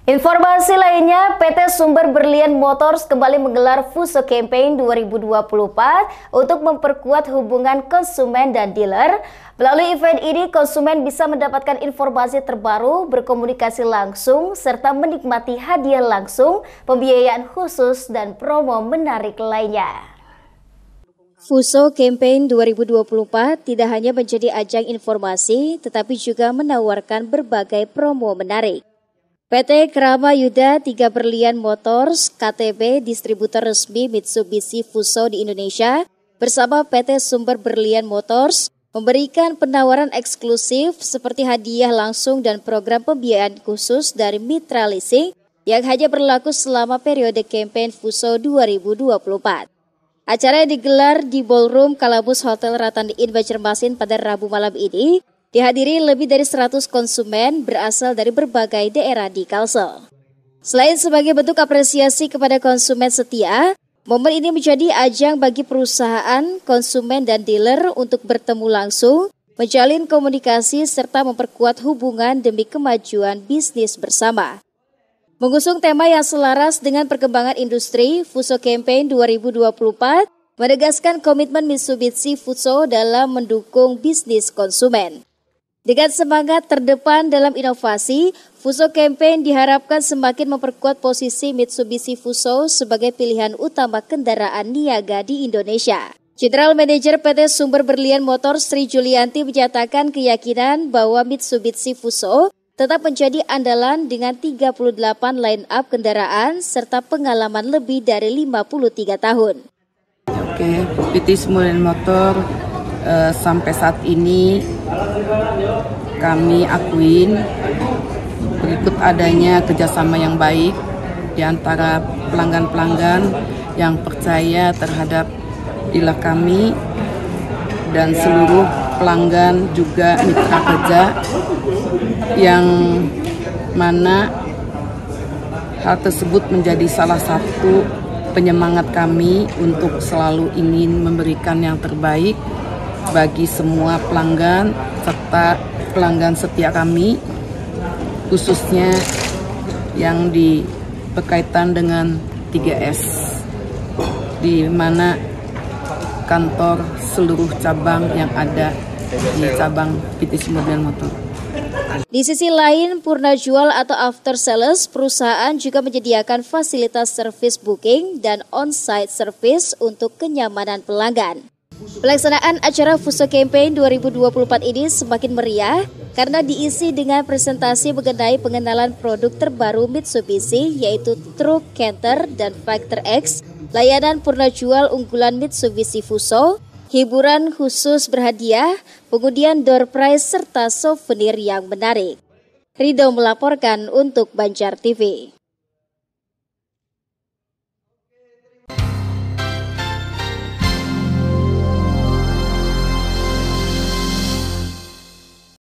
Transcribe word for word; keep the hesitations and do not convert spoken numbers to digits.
Informasi lainnya, P T Sumber Berlian Motors kembali menggelar Fuso Campaign dua ribu dua puluh empat untuk memperkuat hubungan konsumen dan dealer. Melalui event ini, konsumen bisa mendapatkan informasi terbaru, berkomunikasi langsung, serta menikmati hadiah langsung, pembiayaan khusus, dan promo menarik lainnya. Fuso Campaign dua ribu dua puluh empat tidak hanya menjadi ajang informasi, tetapi juga menawarkan berbagai promo menarik. P T Krama Yuda tiga Berlian Motors K T B distributor resmi Mitsubishi Fuso di Indonesia bersama P T Sumber Berlian Motors memberikan penawaran eksklusif seperti hadiah langsung dan program pembiayaan khusus dari Mitra Leasing yang hanya berlaku selama periode campaign Fuso dua ribu dua puluh empat. Acara yang digelar di Ballroom Kalabus Hotel Ratandi Inn Banjarmasin pada Rabu malam ini dihadiri lebih dari seratus konsumen berasal dari berbagai daerah di Kalsel. Selain sebagai bentuk apresiasi kepada konsumen setia, momen ini menjadi ajang bagi perusahaan, konsumen, dan dealer untuk bertemu langsung, menjalin komunikasi, serta memperkuat hubungan demi kemajuan bisnis bersama. Mengusung tema yang selaras dengan perkembangan industri, Fuso Campaign dua ribu dua puluh empat menegaskan komitmen Mitsubishi Fuso dalam mendukung bisnis konsumen. Dengan semangat terdepan dalam inovasi, Fuso Campaign diharapkan semakin memperkuat posisi Mitsubishi Fuso sebagai pilihan utama kendaraan niaga di Indonesia. General Manager P T Sumber Berlian Motors Sri Julianti menyatakan keyakinan bahwa Mitsubishi Fuso tetap menjadi andalan dengan tiga puluh delapan line-up kendaraan serta pengalaman lebih dari lima puluh tiga tahun. Oke, P T Sumber Berlian Motors uh, sampai saat ini kami akuin berikut adanya kerjasama yang baik di antara pelanggan-pelanggan yang percaya terhadap dealer kami dan seluruh pelanggan juga mitra kerja yang mana hal tersebut menjadi salah satu penyemangat kami untuk selalu ingin memberikan yang terbaik bagi semua pelanggan serta pelanggan setia kami, khususnya yang di berkaitan dengan tiga S, di mana kantor seluruh cabang yang ada di cabang P T Sumber Berlian Motors. Di sisi lain, Purna Jual atau After Sales perusahaan juga menyediakan fasilitas service booking dan on-site service untuk kenyamanan pelanggan. Pelaksanaan acara Fuso Campaign dua ribu dua puluh empat ini semakin meriah karena diisi dengan presentasi mengenai pengenalan produk terbaru Mitsubishi yaitu truk Canter dan Factor X, layanan Purna Jual unggulan Mitsubishi Fuso, hiburan khusus berhadiah, pengundian door prize serta souvenir yang menarik. Ridho melaporkan untuk Banjar T V.